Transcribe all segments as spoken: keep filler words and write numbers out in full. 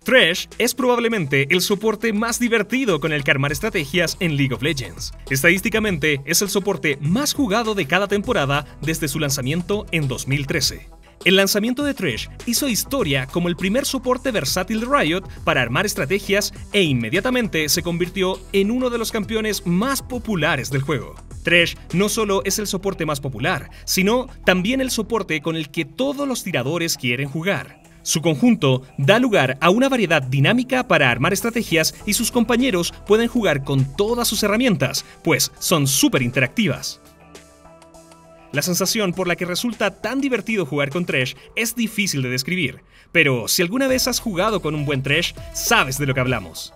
Thresh es probablemente el soporte más divertido con el que armar estrategias en League of Legends. Estadísticamente, es el soporte más jugado de cada temporada desde su lanzamiento en dos mil trece. El lanzamiento de Thresh hizo historia como el primer soporte versátil de Riot para armar estrategias e inmediatamente se convirtió en uno de los campeones más populares del juego. Thresh no solo es el soporte más popular, sino también el soporte con el que todos los tiradores quieren jugar. Su conjunto da lugar a una variedad dinámica para armar estrategias y sus compañeros pueden jugar con todas sus herramientas, pues son súper interactivas. La sensación por la que resulta tan divertido jugar con Thresh es difícil de describir, pero si alguna vez has jugado con un buen Thresh, sabes de lo que hablamos.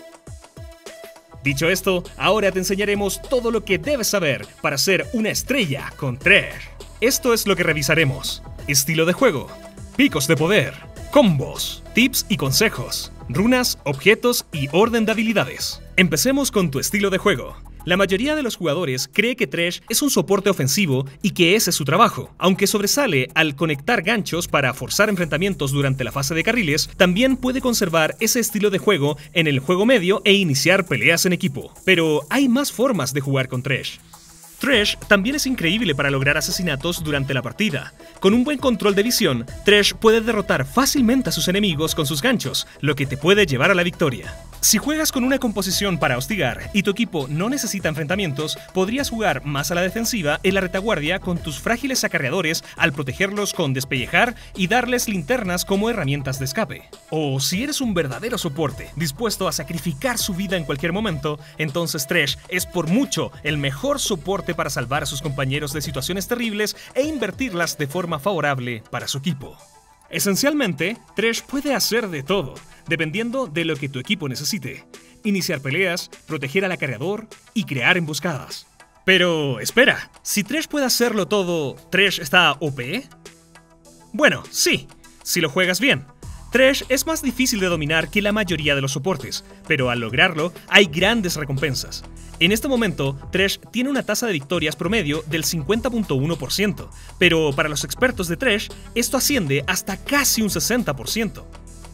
Dicho esto, ahora te enseñaremos todo lo que debes saber para ser una estrella con Thresh. Esto es lo que revisaremos: estilo de juego, picos de poder, combos, tips y consejos, runas, objetos y orden de habilidades. Empecemos con tu estilo de juego. La mayoría de los jugadores cree que Thresh es un soporte ofensivo y que ese es su trabajo. Aunque sobresale al conectar ganchos para forzar enfrentamientos durante la fase de carriles, también puede conservar ese estilo de juego en el juego medio e iniciar peleas en equipo. Pero hay más formas de jugar con Thresh. Thresh también es increíble para lograr asesinatos durante la partida. Con un buen control de visión, Thresh puede derrotar fácilmente a sus enemigos con sus ganchos, lo que te puede llevar a la victoria. Si juegas con una composición para hostigar y tu equipo no necesita enfrentamientos, podrías jugar más a la defensiva en la retaguardia con tus frágiles acarreadores al protegerlos con despellejar y darles linternas como herramientas de escape. O si eres un verdadero soporte, dispuesto a sacrificar su vida en cualquier momento, entonces Thresh es por mucho el mejor soporte para salvar a sus compañeros de situaciones terribles e invertirlas de forma favorable para su equipo. Esencialmente, Thresh puede hacer de todo, dependiendo de lo que tu equipo necesite: iniciar peleas, proteger al acarreador y crear emboscadas. Pero espera, si Thresh puede hacerlo todo, ¿Thresh está O P? Bueno, sí, si lo juegas bien. Thresh es más difícil de dominar que la mayoría de los soportes, pero al lograrlo hay grandes recompensas. En este momento, Thresh tiene una tasa de victorias promedio del cincuenta punto uno por ciento, pero para los expertos de Thresh, esto asciende hasta casi un sesenta por ciento.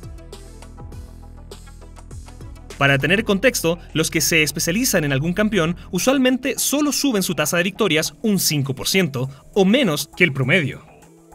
Para tener contexto, los que se especializan en algún campeón usualmente solo suben su tasa de victorias un cinco por ciento o menos que el promedio.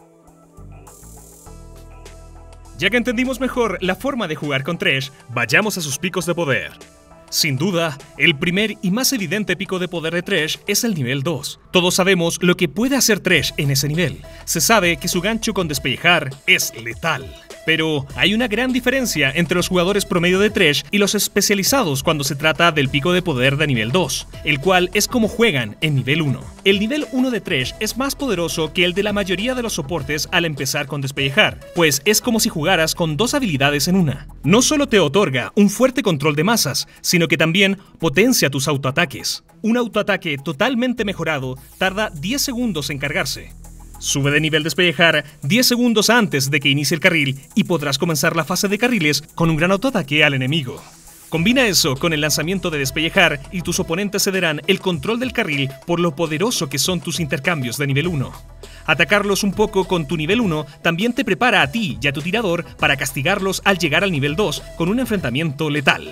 Ya que entendimos mejor la forma de jugar con Thresh, vayamos a sus picos de poder. Sin duda, el primer y más evidente pico de poder de Thresh es el nivel dos. Todos sabemos lo que puede hacer Thresh en ese nivel. Se sabe que su gancho con despellejar es letal. Pero hay una gran diferencia entre los jugadores promedio de Thresh y los especializados cuando se trata del pico de poder de nivel dos, el cual es como juegan en nivel uno. El nivel uno de Thresh es más poderoso que el de la mayoría de los soportes al empezar con despellejar, pues es como si jugaras con dos habilidades en una. No solo te otorga un fuerte control de masas, sino que también potencia tus autoataques. Un autoataque totalmente mejorado tarda diez segundos en cargarse. Sube de nivel despellejar diez segundos antes de que inicie el carril y podrás comenzar la fase de carriles con un gran autoataque al enemigo. Combina eso con el lanzamiento de despellejar y tus oponentes cederán el control del carril por lo poderoso que son tus intercambios de nivel uno. Atacarlos un poco con tu nivel uno también te prepara a ti y a tu tirador para castigarlos al llegar al nivel dos con un enfrentamiento letal.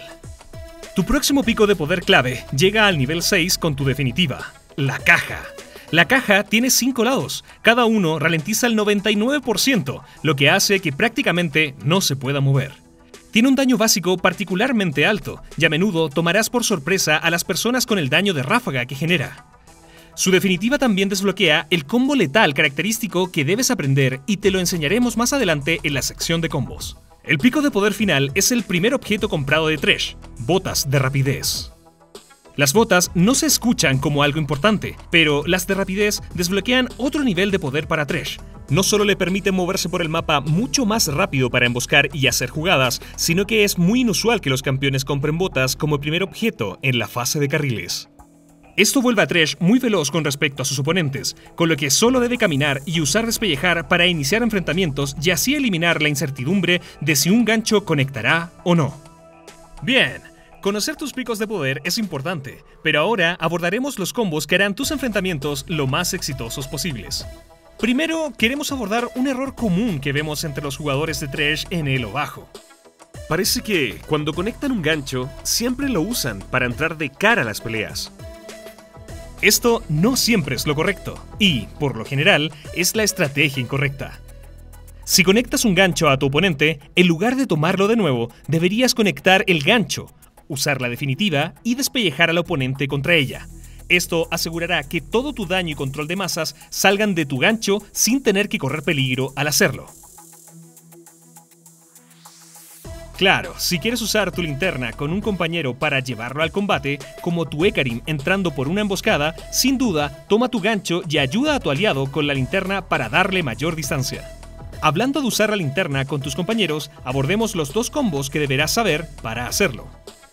Tu próximo pico de poder clave llega al nivel seis con tu definitiva, la caja. La caja tiene cinco lados, cada uno ralentiza el noventa y nueve por ciento, lo que hace que prácticamente no se pueda mover. Tiene un daño básico particularmente alto, y a menudo tomarás por sorpresa a las personas con el daño de ráfaga que genera. Su definitiva también desbloquea el combo letal característico que debes aprender y te lo enseñaremos más adelante en la sección de combos. El pico de poder final es el primer objeto comprado de Thresh, botas de rapidez. Las botas no se escuchan como algo importante, pero las de rapidez desbloquean otro nivel de poder para Thresh. No solo le permiten moverse por el mapa mucho más rápido para emboscar y hacer jugadas, sino que es muy inusual que los campeones compren botas como primer objeto en la fase de carriles. Esto vuelve a Thresh muy veloz con respecto a sus oponentes, con lo que solo debe caminar y usar despellejar para iniciar enfrentamientos y así eliminar la incertidumbre de si un gancho conectará o no. Bien. Conocer tus picos de poder es importante, pero ahora abordaremos los combos que harán tus enfrentamientos lo más exitosos posibles. Primero, queremos abordar un error común que vemos entre los jugadores de Thresh en elo bajo. Parece que, cuando conectan un gancho, siempre lo usan para entrar de cara a las peleas. Esto no siempre es lo correcto, y, por lo general, es la estrategia incorrecta. Si conectas un gancho a tu oponente, en lugar de tomarlo de nuevo, deberías conectar el gancho, usar la definitiva y despellejar al oponente contra ella. Esto asegurará que todo tu daño y control de masas salgan de tu gancho sin tener que correr peligro al hacerlo. Claro, si quieres usar tu linterna con un compañero para llevarlo al combate, como tu Ekarim entrando por una emboscada, sin duda, toma tu gancho y ayuda a tu aliado con la linterna para darle mayor distancia. Hablando de usar la linterna con tus compañeros, abordemos los dos combos que deberás saber para hacerlo.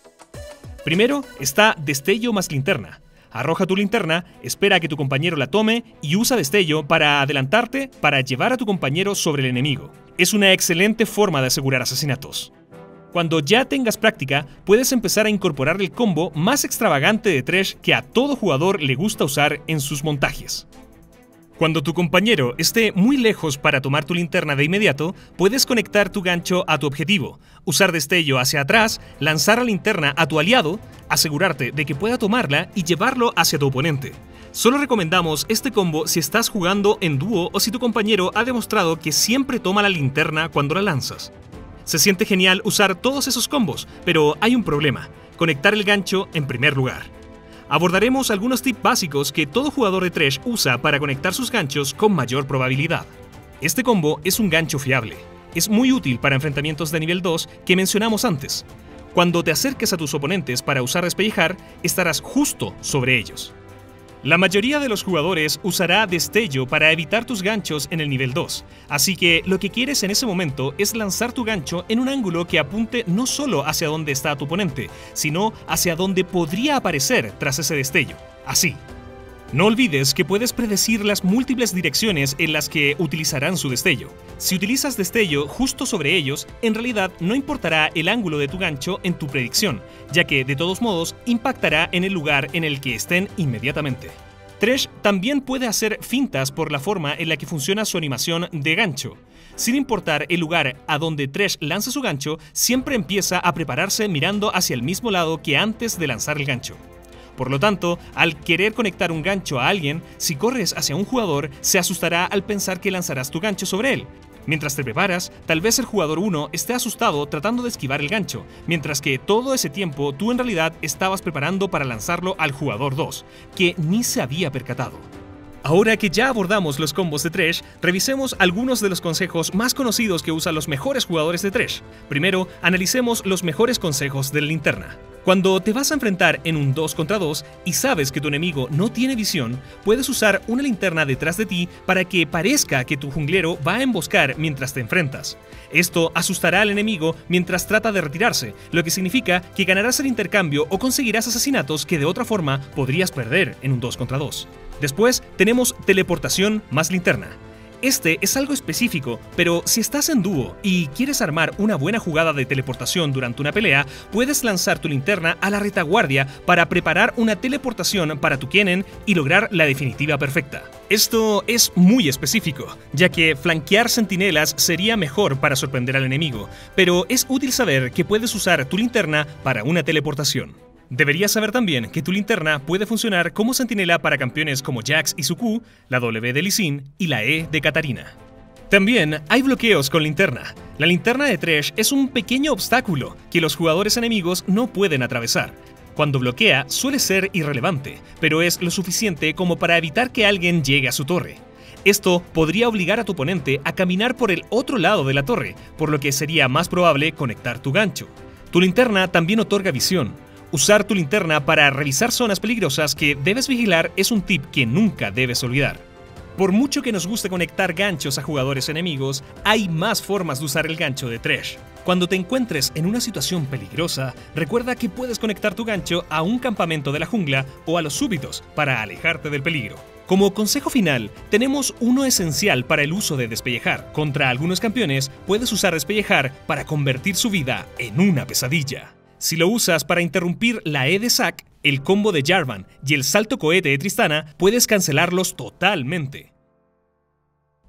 Primero está destello más linterna. Arroja tu linterna, espera a que tu compañero la tome y usa destello para adelantarte para llevar a tu compañero sobre el enemigo. Es una excelente forma de asegurar asesinatos. Cuando ya tengas práctica, puedes empezar a incorporar el combo más extravagante de Thresh que a todo jugador le gusta usar en sus montajes. Cuando tu compañero esté muy lejos para tomar tu linterna de inmediato, puedes conectar tu gancho a tu objetivo, usar destello hacia atrás, lanzar la linterna a tu aliado, asegurarte de que pueda tomarla y llevarlo hacia tu oponente. Solo recomendamos este combo si estás jugando en dúo o si tu compañero ha demostrado que siempre toma la linterna cuando la lanzas. Se siente genial usar todos esos combos, pero hay un problema: conectar el gancho en primer lugar. Abordaremos algunos tips básicos que todo jugador de Thresh usa para conectar sus ganchos con mayor probabilidad. Este combo es un gancho fiable. Es muy útil para enfrentamientos de nivel dos que mencionamos antes. Cuando te acerques a tus oponentes para usar despellejar, estarás justo sobre ellos. La mayoría de los jugadores usará destello para evitar tus ganchos en el nivel dos, así que lo que quieres en ese momento es lanzar tu gancho en un ángulo que apunte no solo hacia donde está tu oponente, sino hacia donde podría aparecer tras ese destello, así. No olvides que puedes predecir las múltiples direcciones en las que utilizarán su destello. Si utilizas destello justo sobre ellos, en realidad no importará el ángulo de tu gancho en tu predicción, ya que de todos modos impactará en el lugar en el que estén inmediatamente. Thresh también puede hacer fintas por la forma en la que funciona su animación de gancho. Sin importar el lugar a donde Thresh lanza su gancho, siempre empieza a prepararse mirando hacia el mismo lado que antes de lanzar el gancho. Por lo tanto, al querer conectar un gancho a alguien, si corres hacia un jugador, se asustará al pensar que lanzarás tu gancho sobre él. Mientras te preparas, tal vez el jugador uno esté asustado tratando de esquivar el gancho, mientras que todo ese tiempo tú en realidad estabas preparando para lanzarlo al jugador dos, que ni se había percatado. Ahora que ya abordamos los combos de Thresh, revisemos algunos de los consejos más conocidos que usan los mejores jugadores de Thresh. Primero, analicemos los mejores consejos de la linterna. Cuando te vas a enfrentar en un dos contra dos y sabes que tu enemigo no tiene visión, puedes usar una linterna detrás de ti para que parezca que tu junglero va a emboscar mientras te enfrentas. Esto asustará al enemigo mientras trata de retirarse, lo que significa que ganarás el intercambio o conseguirás asesinatos que de otra forma podrías perder en un dos contra dos. Después tenemos teleportación más linterna. Este es algo específico, pero si estás en dúo y quieres armar una buena jugada de teleportación durante una pelea, puedes lanzar tu linterna a la retaguardia para preparar una teleportación para tu Kennen y lograr la definitiva perfecta. Esto es muy específico, ya que flanquear centinelas sería mejor para sorprender al enemigo, pero es útil saber que puedes usar tu linterna para una teleportación. Deberías saber también que tu linterna puede funcionar como centinela para campeones como Jax y su Q, la W de Lee Sin y la E de Katarina. También hay bloqueos con linterna. La linterna de Thresh es un pequeño obstáculo que los jugadores enemigos no pueden atravesar. Cuando bloquea suele ser irrelevante, pero es lo suficiente como para evitar que alguien llegue a su torre. Esto podría obligar a tu oponente a caminar por el otro lado de la torre, por lo que sería más probable conectar tu gancho. Tu linterna también otorga visión. Usar tu linterna para revisar zonas peligrosas que debes vigilar es un tip que nunca debes olvidar. Por mucho que nos guste conectar ganchos a jugadores enemigos, hay más formas de usar el gancho de Thresh. Cuando te encuentres en una situación peligrosa, recuerda que puedes conectar tu gancho a un campamento de la jungla o a los súbditos para alejarte del peligro. Como consejo final, tenemos uno esencial para el uso de despellejar. Contra algunos campeones, puedes usar despellejar para convertir su vida en una pesadilla. Si lo usas para interrumpir la E de Zac, el combo de Jarvan y el salto cohete de Tristana, puedes cancelarlos totalmente.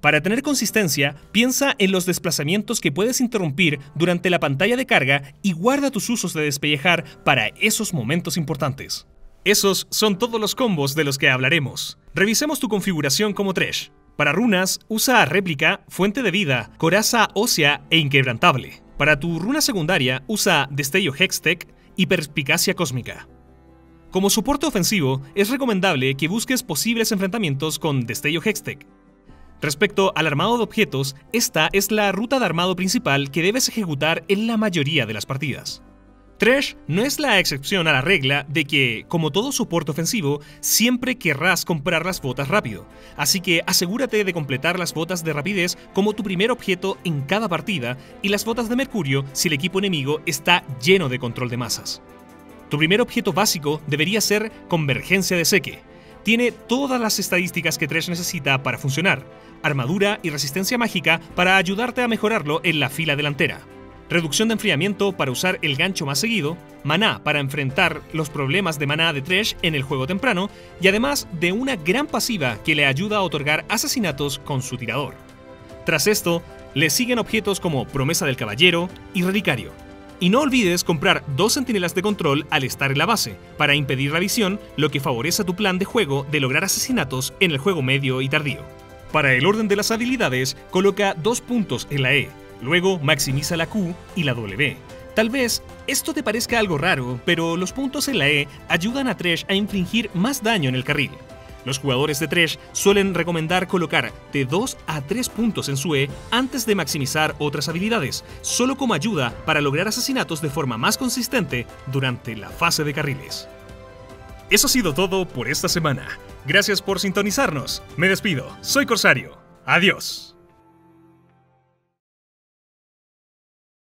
Para tener consistencia, piensa en los desplazamientos que puedes interrumpir durante la pantalla de carga y guarda tus usos de despellejar para esos momentos importantes. Esos son todos los combos de los que hablaremos. Revisemos tu configuración como Thresh. Para runas, usa réplica, fuente de vida, coraza ósea e inquebrantable. Para tu runa secundaria, usa destello Hextech y perspicacia cósmica. Como soporte ofensivo, es recomendable que busques posibles enfrentamientos con destello Hextech. Respecto al armado de objetos, esta es la ruta de armado principal que debes ejecutar en la mayoría de las partidas. Thresh no es la excepción a la regla de que, como todo soporte ofensivo, siempre querrás comprar las botas rápido, así que asegúrate de completar las botas de rapidez como tu primer objeto en cada partida y las botas de mercurio si el equipo enemigo está lleno de control de masas. Tu primer objeto básico debería ser Convergencia de Seque. Tiene todas las estadísticas que Thresh necesita para funcionar, armadura y resistencia mágica para ayudarte a mejorarlo en la fila delantera. Reducción de enfriamiento para usar el gancho más seguido, maná para enfrentar los problemas de maná de Thresh en el juego temprano y además de una gran pasiva que le ayuda a otorgar asesinatos con su tirador. Tras esto, le siguen objetos como Promesa del Caballero y Relicario. Y no olvides comprar dos centinelas de control al estar en la base, para impedir la visión, lo que favorece tu plan de juego de lograr asesinatos en el juego medio y tardío. Para el orden de las habilidades, coloca dos puntos en la E. Luego maximiza la Q y la W. Tal vez esto te parezca algo raro, pero los puntos en la E ayudan a Thresh a infligir más daño en el carril. Los jugadores de Thresh suelen recomendar colocar de dos a tres puntos en su E antes de maximizar otras habilidades, solo como ayuda para lograr asesinatos de forma más consistente durante la fase de carriles. Eso ha sido todo por esta semana. Gracias por sintonizarnos. Me despido. Soy Corsario. Adiós.